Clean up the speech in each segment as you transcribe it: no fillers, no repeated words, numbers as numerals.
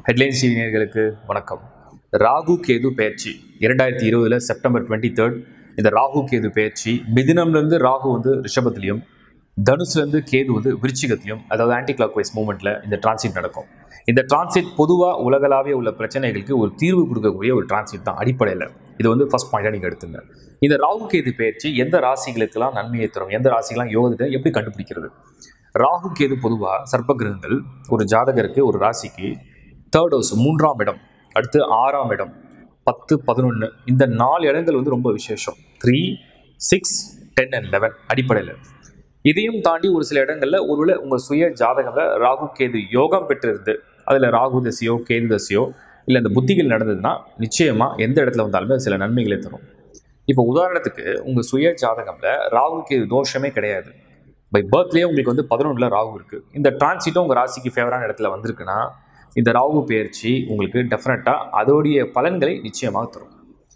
Headlines TV நேயர்களுக்கு வணக்கம். ராகு கேது பெயர்ச்சி 2020 செப்டம்பர் 23 இந்த ராகு கேது பெயர்ச்சி மிதுனம்லேருந்து ராகு வந்து ரிஷபத்திலையும், தனுசுலேருந்து கேது வந்து விருச்சிகத்திலையும், அதாவது ஆன்டி கிளாக் வைஸ் மூவ்மெண்ட்டில் இந்த டிரான்சிட் நடக்கும். இந்த டிரான்சிட் பொதுவாக உலகளாவிய உள்ள பிரச்சனைகளுக்கு ஒரு தீர்வு கொடுக்கக்கூடிய ஒரு டிரான்சிட் தான் அடிப்படையில். இது வந்து ஃபர்ஸ்ட் பாயிண்டாக நீங்கள் எடுத்துங்க. இந்த ராகு கேது பெயர்ச்சி எந்த ராசிகளுக்கெல்லாம் நன்மையை தரும், எந்த ராசிகளாம் யோகத்தை எப்படி கண்டுபிடிக்கிறது? ராகு கேது பொதுவாக சர்ப்ப கிரகங்கள் ஒரு ஜாதகருக்கு ஒரு ராசிக்கு தேர்ட் ஹவுஸ் 3ஆம் இடம், அடுத்து 6ஆம் இடம், 10, 11 இந்த 4 இடங்கள் வந்து ரொம்ப விசேஷம். 3, 6, 10 and 11 அடிப்படையில். இதையும் தாண்டி ஒரு சில இடங்களில் ஒருவேளை உங்கள் சுய ஜாதகத்தில் ராகு கேது யோகம் பெற்றிருந்து அதில் ராகு தசையோ கேது தசையோ இல்லை இந்த புத்திகள் நடந்ததுன்னா நிச்சயமாக எந்த இடத்துல வந்தாலுமே சில நன்மைகளை தரும். இப்போ உதாரணத்துக்கு உங்கள் சுய ஜாதகத்தில் ராகு கேது தோஷமே கிடையாது. பை பர்த்லேயே உங்களுக்கு வந்து 11ல் ராகு இருக்குது. இந்த டிரான்சிட்டும் உங்கள் ராசிக்கு ஃபேவரான இடத்துல வந்திருக்குன்னா இந்த ராகு பெயர்ச்சி உங்களுக்கு டெஃபினட்டாக அதோடைய பலன்களை நிச்சயமாக தரும்.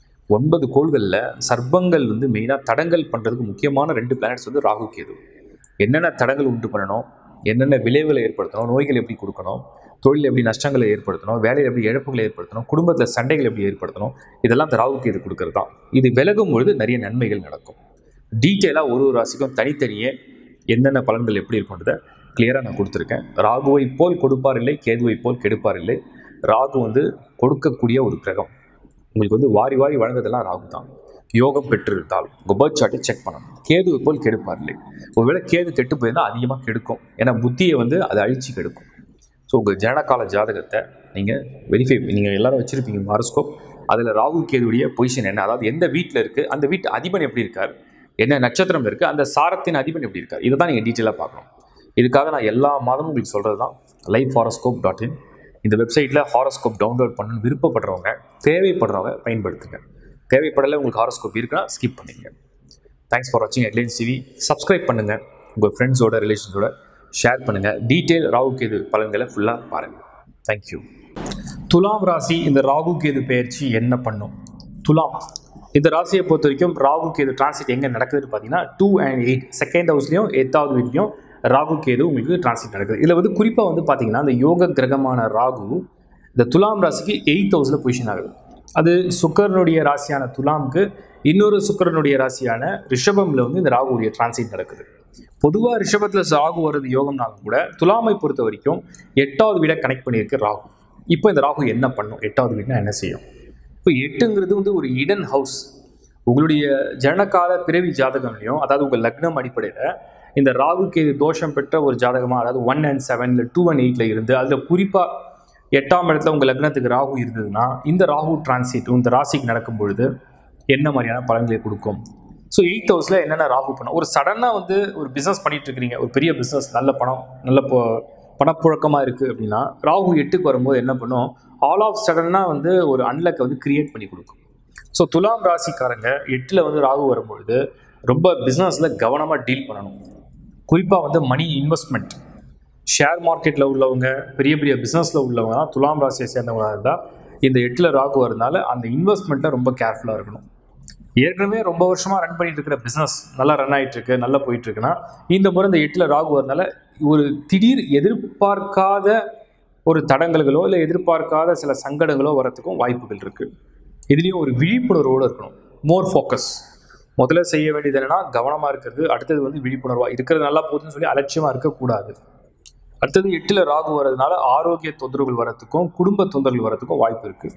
9 கோள்களில் சர்ப்பங்கள் வந்து மெயினாக தடங்கல் பண்ணுறதுக்கு முக்கியமான 2 பிளானட்ஸ் வந்து ராகு கேது. என்னென்ன தடங்கள் உண்டு பண்ணணும், என்னென்ன விளைவுகளை ஏற்படுத்தணும், நோய்கள் எப்படி கொடுக்கணும், தொழில் எப்படி நஷ்டங்களை ஏற்படுத்தணும், வேலையில் எப்படி இழப்புகளை ஏற்படுத்தணும், குடும்பத்தில் சண்டைகள் எப்படி ஏற்படுத்தணும், இதெல்லாம் இந்த ராகு கேது கொடுக்கறது தான். இது விலகும் பொழுது நிறைய நன்மைகள் நடக்கும். டீட்டெயிலாக ஒரு ராசிக்கும் தனித்தனியே என்னென்ன பலன்கள் எப்படி இருக்குன்றதை கிளியராக நான் கொடுத்துருக்கேன். ராகுவை போல் கொடுப்பார் இல்லை, கேதுவை போல் கெடுப்பார் இல்லை. ராகு வந்து கொடுக்கக்கூடிய ஒரு கிரகம். உங்களுக்கு வந்து வாரி வாரி வழங்குறதெல்லாம் ராகு தான். யோகம் பெற்றிருந்தால் உங்கள் பர்த் சார்ட்டை செக் பண்ணணும். கேதுவை போல் கெடுப்பார் இல்லை. ஒருவேளை கேது கெட்டு போயிருந்தால் அதிகமாக கெடுக்கும். ஏன்னா புத்தியை வந்து அதை அழித்து கெடுக்கும். ஸோ உங்கள் ஜனகால ஜாதகத்தை நீங்கள் வெரிஃபை, நீங்கள் எல்லோரும் வச்சுருப்பீங்க ஹாரோஸ்கோப். அதில் ராகு கேதுடைய பொசிஷன் என்ன, அதாவது எந்த வீட்டில் இருக்குது, அந்த வீட்டு அதிபன் எப்படி இருக்கார், என்ன நட்சத்திரம் இருக்குது, அந்த சாரத்தின் அதிபன் எப்படி இருக்கார், இதை தான் நீங்கள் டீட்டெயிலாக பார்க்கணும். இதுக்காக நான் எல்லா மாதமும் உங்களுக்கு சொல்கிறது தான் lifehoroscope.in. இந்த வெப்சைட்டில் ஹாரோஸ்கோப் டவுன்லோட் பண்ணணும்னு விருப்பப்படுறவங்க, தேவைப்படுறவங்க பயன்படுத்துங்க. தேவைப்படலை உங்களுக்கு ஹாரோஸ்கோப் இருக்குன்னா ஸ்கிப் பண்ணிங்க. தேங்க்ஸ் ஃபார் வாட்சிங் ஹெட்லைன்ஸ் டிவி. சப்ஸ்கிரைப் பண்ணுங்கள், உங்கள் ஃப்ரெண்ட்ஸோட ரிலேஷன்ஸோட ஷேர் பண்ணுங்கள். டீட்டெயில் ராகு கேது பலன்களை ஃபுல்லாக பாருங்கள். தேங்க்யூ. துலாம் ராசி இந்த ராகு கேது பெயர்ச்சி என்ன பண்ணும்? துலாம் இந்த ராசியை பொறுத்த வரைக்கும் ராகு கேது டிரான்சிட் எங்கே நடக்குதுன்னு பார்த்தீங்கன்னா 2 and 8 செகண்ட் ஹவுஸ்லையும் 8வது வீட்லையும் ராகு கேது உங்களுக்கு டிரான்சிட் நடக்குது. இதில் வந்து குறிப்பாக வந்து பார்த்தீங்கன்னா இந்த யோக கிரகமான ராகு இந்த துலாம் ராசிக்கு 8th ஹவுஸில் பொசிஷன் ஆகுது. அது சுக்கரனுடைய ராசியான துலாமுக்கு இன்னொரு சுக்கரனுடைய ராசியான ரிஷபமில் வந்து இந்த ராகுடைய டிரான்சிட் நடக்குது. பொதுவாக ரிஷபத்தில் ராகு வர்றது யோகம்னாலும் கூட துலாமை பொறுத்த வரைக்கும் 8வது வீடை கனெக்ட் பண்ணியிருக்கு ராகு. இப்போ இந்த ராகு என்ன பண்ணும், 8வது வீடுனா என்ன செய்யும்? இப்போ 8ங்கிறது வந்து ஒரு இடன் ஹவுஸ். உங்களுடைய ஜனகால பிறவி ஜாதகம்லையும், அதாவது உங்கள் லக்னம் அடிப்படையில் இந்த ராகு கேது தோஷம் பெற்ற ஒரு ஜாதகமாக, அதாவது 1 and 7 இல்லை 2 and 8 இருந்து அதில் குறிப்பாக 8ஆம் இடத்துல உங்கள் லக்னத்துக்கு ராகு இருந்ததுன்னா இந்த ராகு டிரான்சிட் இந்த ராசிக்கு நடக்கும் பொழுது என்ன மாதிரியான பலன்களை கொடுக்கும்? ஸோ 8th ஹவுஸில் என்னென்ன ராகு பண்ணும்? ஒரு சடனாக வந்து ஒரு பிஸ்னஸ் பண்ணிகிட்டு இருக்கிறீங்க, ஒரு பெரிய பிஸ்னஸ், நல்ல பணம், நல்ல பணப்புழக்கமாக இருக்குது அப்படின்னா ராகு 8க்கு வரும்போது என்ன பண்ணும்? ஆல் ஆஃப் சடனாக வந்து ஒரு அன்லக்கை வந்து கிரியேட் பண்ணி கொடுக்கும். ஸோ துலாம் ராசிக்காரங்க 8ல் வந்து ராகு வரும்பொழுது ரொம்ப பிஸ்னஸில் கவனமாக டீல் பண்ணணும். குறிப்பாக வந்து மணி இன்வெஸ்ட்மெண்ட், ஷேர் மார்க்கெட்டில் உள்ளவங்க, பெரிய பெரிய பிஸ்னஸில் உள்ளவங்க தான் துலாம் ராசியை சேர்ந்தவங்களாக இருந்தால் இந்த 8ல் ராகு வரதுனால அந்த இன்வெஸ்ட்மெண்ட்டில் ரொம்ப கேர்ஃபுல்லாக இருக்கணும். ஏற்கனவே ரொம்ப வருஷமாக ரன் பண்ணிட்டு இருக்கிற பிஸ்னஸ் நல்லா ரன் ஆகிட்டுருக்கு, நல்லா போயிட்டுருக்குன்னா இந்த முறை இந்த 8ல் ராகு வரதுனால ஒரு திடீர் எதிர்பார்க்காத ஒரு தடங்கல்களோ இல்லை எதிர்பார்க்காத சில சங்கடங்களோ வரத்துக்கும் வாய்ப்புகள் இருக்குது. இதுலேயும் ஒரு விழிப்புணர்வோடு இருக்கணும். More focus. முதல்ல செய்ய வேண்டியது என்னென்னா கவனமாக இருக்கிறது. அடுத்தது வந்து விழிப்புணர்வாக இருக்கிறது நல்லா போகுதுன்னு சொல்லி அலட்சியமாக இருக்கக்கூடாது. அடுத்தது 8ல் ராகு வர்றதுனால ஆரோக்கிய தொந்தரவுகள் வரத்துக்கும் குடும்ப தொந்தரவுகள் வரத்துக்கும் வாய்ப்பு இருக்குது.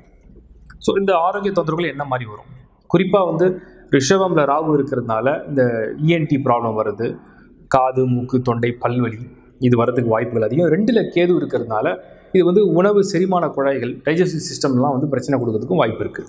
ஸோ இந்த ஆரோக்கிய தொந்தரவுகள் என்ன மாதிரி வரும்? குறிப்பாக வந்து ரிஷபமில் ராகு இருக்கிறதுனால இந்த இஎன்டி ப்ராப்ளம் வருது, காது, மூக்கு, தொண்டை, பல்வலி, இது வரதுக்கு வாய்ப்புகள் அதிகம். 2ல் கேது இருக்கிறதுனால இது வந்து உணவு செரிமான குழாய்கள், டைஜஸ்டிவ் சிஸ்டம்லாம் வந்து பிரச்சனை கொடுக்கறதுக்கும் வாய்ப்பு இருக்குது.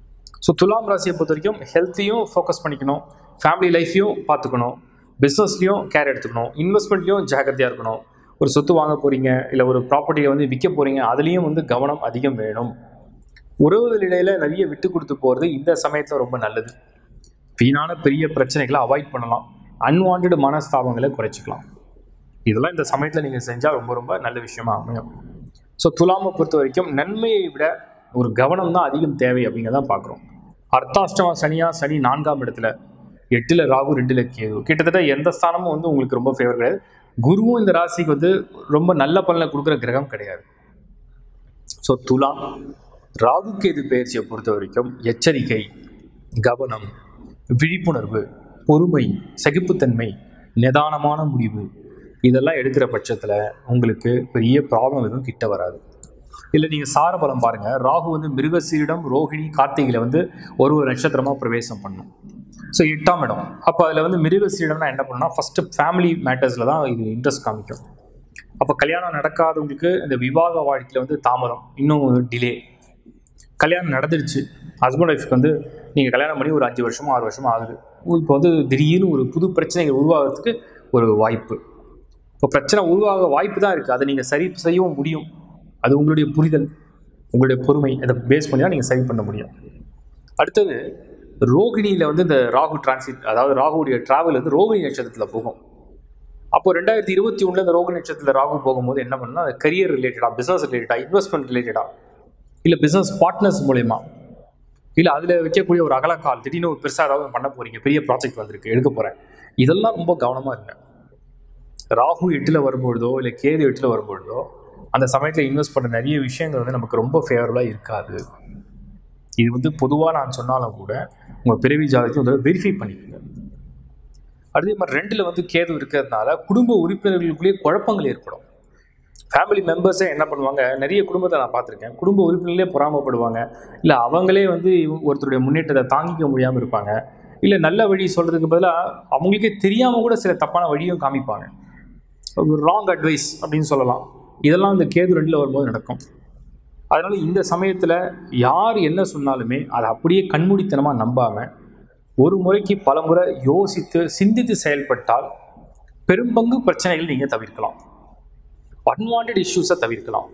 ஸோ துலாம் ராசியை பொறுத்த வரைக்கும் ஹெல்த்தையும் ஃபோக்கஸ் பண்ணிக்கணும், ஃபேமிலி லைஃப்பையும் பார்த்துக்கணும், பிஸ்னஸ்லையும் கேர் எடுத்துக்கணும், இன்வெஸ்ட்மெண்ட்லையும் ஜாக்கிரதையாக இருக்கணும். ஒரு சொத்து வாங்க போகிறீங்க இல்லை ஒரு ப்ராப்பர்ட்டியை வந்து விற்க போகிறீங்க, அதுலேயும் வந்து கவனம் அதிகம் வேணும். உறவுகளிடையில் நிறைய விட்டு கொடுத்து போகிறது இந்த சமயத்தில் ரொம்ப நல்லது. வீணான பெரிய பிரச்சனைகளை அவாய்ட் பண்ணலாம், அன்வான்ட் மனஸ்தாபங்களை குறைச்சிக்கலாம். இதெல்லாம் இந்த சமயத்தில் நீங்கள் செஞ்சால் ரொம்ப ரொம்ப நல்ல விஷயமா அமையும். ஸோ துலாமை பொறுத்த வரைக்கும் நன்மையை விட ஒரு கவனம் தான் அதிகம் தேவை அப்படிங்கிறதான் பார்க்குறோம். அர்த்தாஷ்டம சனியாக சனி 4ஆம் இடத்துல, 8ல் ராகு 2ல் கேது, கிட்டத்தட்ட எந்த ஸ்தானமும் வந்து உங்களுக்கு ரொம்ப ஃபேவர் கிடையாது. குருவும் இந்த ராசிக்கு வந்து ரொம்ப நல்ல பலனை கொடுக்குற கிரகம் கிடையாது. ஸோ துலாம், ராகு கேது பெயர்ச்சியை பொறுத்த வரைக்கும் எச்சரிக்கை, கவனம், விழிப்புணர்வு, பொறுமை, சகிப்புத்தன்மை, நிதானமான முடிவு இதெல்லாம் எடுக்கிற பட்சத்தில் உங்களுக்கு பெரிய ப்ராப்ளம் எதுவும் கிட்ட வராது. இல்லை நீங்கள் சாரபலம் பாருங்கள், ராகு வந்து மிருகசீரிடம், ரோஹிணி, கார்த்திகையில் வந்து ஒரு நட்சத்திரமாக பிரவேசம் பண்ணும். ஸோ 8ஆம் இடம். அப்போ அதில் வந்து மிருகசீரிடம்னா என்ன பண்ணணும்னா, ஃபஸ்ட்டு ஃபேமிலி மேட்டர்ஸில் தான் இது இன்ட்ரெஸ்ட் காமிக்கும். அப்போ கல்யாணம் நடக்காதவங்களுக்கு இந்த விவாக வாழ்க்கையில் வந்து தாமதம், இன்னும் டிலே. கல்யாணம் நடந்துடுச்சு, ஹஸ்பண்ட் ஒய்ஃப்க்கு வந்து நீங்கள் கல்யாணம் பண்ணி ஒரு 5 வருஷமோ 6 வருஷமோ ஆகுது. இப்போ வந்து திடீர்னு ஒரு புது பிரச்சனைகள் உருவாகிறதுக்கு ஒரு வாய்ப்பு. இப்போ பிரச்சனை உருவாக வாய்ப்பு தான் இருக்குது, அதை நீங்கள் சரி செய்யவும் முடியும். அது உங்களுடைய புரிதல், உங்களுடைய பொறுமை, அதை பேஸ் பண்ணி தான் நீங்கள் சரி பண்ண முடியும். அடுத்தது ரோகிணியில் வந்து இந்த ராகு டிரான்சிட், அதாவது ராகுடைய டிராவல் வந்து ரோகிணி நட்சத்திரத்தில் போகும். அப்போ 2021 இந்த ரோகிணி நட்சத்திரத்தில் ராகு போகும்போது என்ன பண்ணணும்னா, அது கரியர் ரிலேட்டடாக, பிஸ்னஸ் ரிலேட்டடாக, இன்வெஸ்ட்மெண்ட் ரிலேட்டடாக, இல்லை பிஸ்னஸ் பார்ட்னர்ஸ் மூலயமா, இல்லை அதில் வைக்கக்கூடிய ஒரு அகலக்கால், திடீர்னு ஒரு பெருசாக ஏதாவது பண்ண போகிறீங்க, பெரிய ப்ராஜெக்ட் வந்திருக்கு, எடுக்க போகிறேன், இதெல்லாம் ரொம்ப கவனமாக இருங்க. ராகு 8ல் வரும்பொழுதோ இல்லை கேது 8ல் வரும்பொழுதோ அந்த சமயத்தில் இன்வெஸ்ட் பண்ண நிறைய விஷயங்கள் வந்து நமக்கு ரொம்ப ஃபேவரபுளாக இருக்காது. இது வந்து பொதுவாக நான் சொன்னாலும் கூட உங்கள் பிறவி ஜாதகத்தை வந்து வெரிஃபை பண்ணிக்கோங்க. அதே மாதிரி 2ல் வந்து கேது இருக்கிறதுனால குடும்ப உறுப்பினர்களுக்குள்ளேயே குழப்பங்கள் ஏற்படும். ஃபேமிலி மெம்பர்ஸே என்ன பண்ணுவாங்க, நிறைய குடும்பத்தை நான் பார்த்துருக்கேன், குடும்ப உறுப்பினர்களே பொறாமப்படுவாங்க, இல்லை அவங்களே வந்து ஒருத்தருடைய முன்னேற்றத்தை தாங்கிக்க முடியாமல் இருப்பாங்க, இல்லை நல்ல வழி சொல்கிறதுக்கு பதிலாக அவங்களுக்கே தெரியாமல் கூட சில தப்பான வழியும் காமிப்பாங்க, ராங் அட்வைஸ் அப்படின்னு சொல்லலாம். இதெல்லாம் இந்த கேது 2ல் வரும்போது நடக்கும். அதனால் இந்த சமயத்தில் யார் என்ன சொன்னாலுமே அதை அப்படியே கண்மூடித்தனமாக நம்பாமல் ஒரு முறைக்கு பல முறை யோசித்து சிந்தித்து செயல்பட்டால் பெரும்பங்கு பிரச்சனைகள் நீங்கள் தவிர்க்கலாம், அன்வான்ட் இஷ்யூஸை தவிர்க்கலாம்.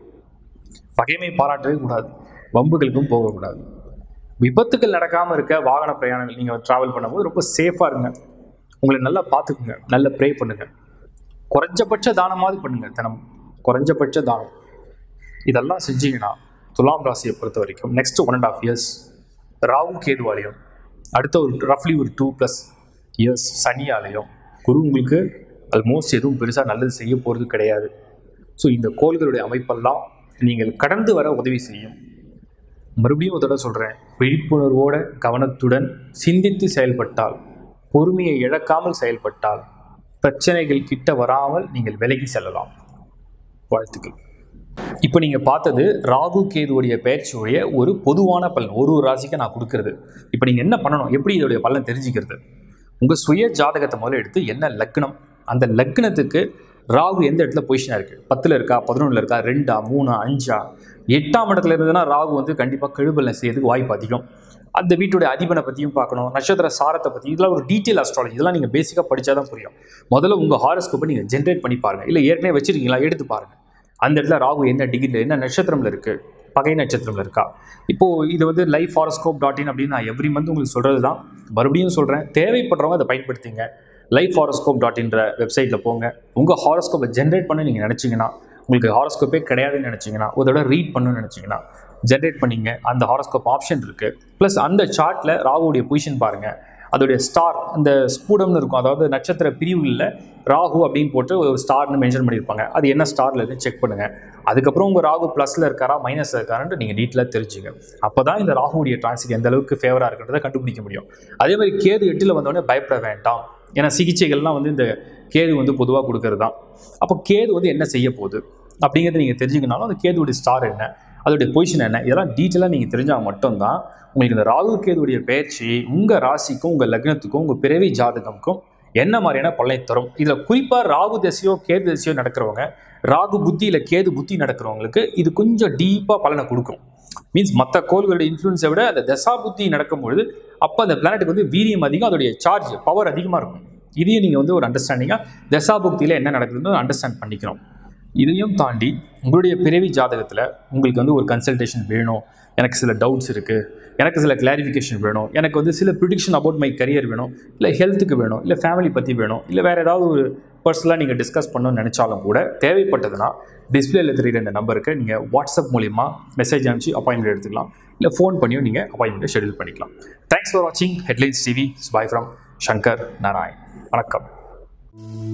பகைமை பாராட்டவே கூடாது, வம்புகளுக்கும் போகக்கூடாது. விபத்துக்கள் நடக்காமல் இருக்க வாகன பிரயாணங்கள் நீங்கள் ட்ராவல் பண்ணும்போது ரொம்ப சேஃபாக இருங்க, உங்களை நல்லா பார்த்துக்குங்க, நல்லா ப்ரே பண்ணுங்கள், குறைஞ்சபட்ச தானமாவது பண்ணுங்கள், தினம் குறைஞ்சபட்ச தானம். இதெல்லாம் செஞ்சீங்கன்னா துலாம் ராசியை பொறுத்த வரைக்கும் நெக்ஸ்ட் 1.5 இயர்ஸ் ராகு கேதுவாலையும், அடுத்த ஒரு ரஃப்லி ஒரு 2+ இயர்ஸ் சனியாலையும், குரு உங்களுக்கு ஆல்மோஸ்ட் எதுவும் பெருசாக நல்லது செய்ய போகிறது கிடையாது. ஸோ இந்த கோள்களுடைய அமைப்பெல்லாம் நீங்கள் கடந்து வர உதவி செய்யும். மறுபடியும் ஒரு தடவை சொல்கிறேன், விழிப்புணர்வோட கவனத்துடன் சிந்தித்து செயல்பட்டால், பொறுமையை இழக்காமல் செயல்பட்டால் பிரச்சனைகள் கிட்ட வராமல் நீங்கள் விலகி செல்லலாம். வாழ்த்துக்கள். இப்போ நீங்கள் பார்த்தது ராகு கேதுவுடைய பெயர்ச்சியுடைய ஒரு பொதுவான பலன், ஒரு ராசிக்கு நான் கொடுக்கறது. இப்போ நீங்கள் என்ன பண்ணணும், எப்படி இதோடைய பலன் தெரிஞ்சுக்கிறது, உங்கள் சுய ஜாதகத்தை முதல்ல எடுத்து என்ன லக்னம், அந்த லக்னத்துக்கு ராகு எந்த இடத்துல பொசிஷனாக இருக்குது, 10ல் இருக்கா, 11ல் இருக்கா, 2ஆ, 3ஆ, 5ஆ, 8ஆம் இடத்துல இருந்ததுன்னா ராகு வந்து கண்டிப்பாக கெடுபலன் செய்யறதுக்கு வாய்ப்பு அதிகம். அந்த வீட்டுடைய அதிபனை பற்றியும் பார்க்கணும், நட்சத்திர சாரத்தை பற்றி, இதெல்லாம் ஒரு டீட்டெயில் அஸ்ட்ராலஜி, இதெல்லாம் நீங்கள் பேசிக்காக படித்தா தான் புரியும். முதல்ல உங்கள் ஹாரோஸ்கோப்பை நீங்கள் ஜென்ரேட் பண்ணி பாருங்கள், இல்லை ஏற்கனவே வச்சுருக்கீங்களா எடுத்து பாருங்கள், அந்த இடத்துல ராகு என்ன டிகிரியில், என்ன நட்சத்திரமில் இருக்குது, பகை நட்சத்திரமில் இருக்கா. இப்போது இது வந்து lifehoroscope.in அப்படின்னு நான் எவ்ரி மந்த் உங்களுக்கு சொல்கிறது தான், மறுபடியும் சொல்கிறேன், தேவைப்படுறவங்க அதை பயன்படுத்திங்க. lifehoroscope.inன்ற வெப்சைட்டில் போங்க, உங்கள் ஹாரோஸ்கோப்பை ஜென்ரேட் பண்ண நீங்கள் நினச்சிங்கன்னா, உங்களுக்கு ஹாரோஸ்கோப்பே கிடையாதுன்னு நினச்சிங்கன்னா, ஒரு தடவை ரீட் பண்ணணும்னு நினச்சிங்கன்னா ஜென்ரேட் பண்ணிங்க. அந்த ஹாரோஸ்கோப் ஆப்ஷன் இருக்குது. ப்ளஸ் அந்த சார்ட்டில் ராகுடைய பொசிஷன் பாருங்கள், அதோடைய ஸ்டார், அந்த ஸ்பூடம்னு இருக்கும், அதாவது நட்சத்திர பிரிவுகளில் ராகு அப்படின்னு போட்டு ஒரு ஸ்டார்னு மென்ஷன் பண்ணியிருப்பாங்க, அது என்ன ஸ்டாரில் இருக்குன்னு செக் பண்ணுங்கள். அதுக்கப்புறம் உங்கள் ராகு +ல் இருக்காரா மைனஸில் இருக்காருன்ட்டு நீங்கள் டீட்டெயிலாக தெரிஞ்சுங்க. அப்போ தான் இந்த ராகுடைய டிரான்சிட் எந்த அளவுக்கு ஃபேவராக இருக்கிறத கண்டுபிடிக்க முடியும். அதே மாதிரி கேது 8ல் வந்தோடனே பயப்பட வேண்டாம், ஏன்னா சிகிச்சைகள்லாம் வந்து இந்த கேது வந்து பொதுவாக கொடுக்கறது தான். அப்போ கேது வந்து என்ன செய்ய போகுது அப்படிங்கிறத நீங்கள் தெரிஞ்சுக்கனாலும் அந்த கேதுடைய ஸ்டார் என்ன, அதோடைய பொசிஷன் என்ன, இதெல்லாம் டீட்டெயிலாக நீங்கள் தெரிஞ்சால் மட்டும்தான் உங்களுக்கு இந்த ராகு கேதுடைய பெயர்ச்சி உங்கள் ராசிக்கும், உங்கள் லக்னத்துக்கும், உங்கள் பிறவி ஜாதகமுக்கும் என்ன மாதிரியான பலனை தரும். இதில் குறிப்பாக ராகு தசையோ கேது தசையோ நடக்கிறவங்க, ராகு புத்தி இல்லை கேது புத்தி நடக்கிறவங்களுக்கு இது கொஞ்சம் டீப்பாக பலனை கொடுக்கும். மீன்ஸ் மற்ற கோள்களுடைய இன்ஃப்ளூன்ஸை விட அந்த தசா புத்தி நடக்கும்பொழுது அப்போ அந்த பிளானட்டுக்கு வந்து வீரியம் அதிகம், அதோடைய சார்ஜ் பவர் அதிகமாக இருக்கும். இதையும் நீங்கள் வந்து ஒரு அண்டர்ஸ்டாண்டிங்காக தசா புக்தியில் என்ன நடக்குதுன்னு அண்டர்ஸ்டாண்ட் பண்ணிக்கணும். இதையும் தாண்டி உங்களுடைய பிறவி ஜாதகத்தில் உங்களுக்கு வந்து ஒரு கன்சல்டேஷன் வேணும், எனக்கு சில டவுட்ஸ் இருக்குது, எனக்கு சில கிளாரிஃபிகேஷன் வேணும், எனக்கு வந்து சில ப்ரிடிக்ஷன் அபவுட் மை கரியர் வேணும், இல்லை ஹெல்த்துக்கு வேணும், இல்லை ஃபேமிலி பற்றி வேணும், இல்லை வேறு ஏதாவது ஒரு பர்சனலாக நீங்கள் டிஸ்கஸ் பண்ணணும்னு நினச்சாலும் கூட தேவைப்பட்டதுன்னா டிஸ்பிளேல தெரிகிற இந்த நம்பருக்கு நீங்கள் வாட்ஸ்அப் மூலிமா மெசேஜ் அனுப்பிச்சு அப்பாயின்மெண்ட் எடுத்துக்கலாம், இல்லை ஃபோன் பண்ணியும் நீங்கள் அப்பாயின்மெண்ட்டை ஷெடியூல் பண்ணிக்கலாம். தேங்க்ஸ் ஃபார் வாட்சிங் headlines TV. Bye from Shankar Narayan. வணக்கம்.